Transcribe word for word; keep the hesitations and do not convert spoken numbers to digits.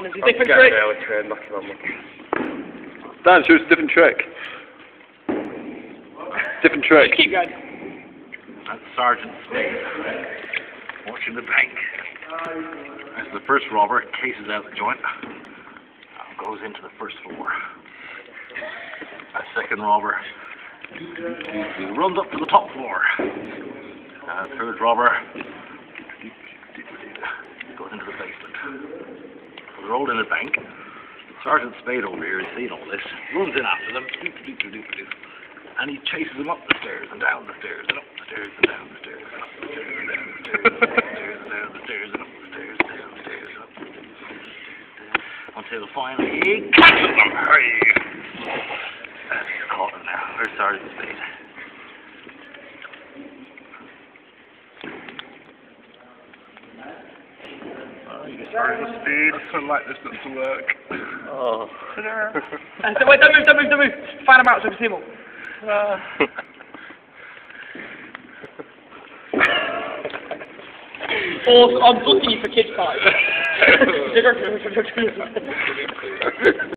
It's a different trick. Dan, show us a different trick. Different trick. Just keep going. That's Sergeant Smith watching the bank. As the first robber cases out the joint, goes into the first floor. A second robber runs up to the top floor. A third robber goes into the basement. They're all in a bank. Sergeant Spade over here has seen all this, runs in after them, and he chases them up the stairs and down the stairs and up the stairs and down the stairs and up the stairs and down the stairs and down the stairs and up the stairs and down the stairs and up the stairs until finally he catches them. Hey! And he's caught them now. Where's Sergeant Spade? Sergeant Speed, I like this not to work. Oh. And so, wait, don't move, don't move, don't move. Find them out so we can see them all. Uh. Awesome. I'm booking you for kids' parties.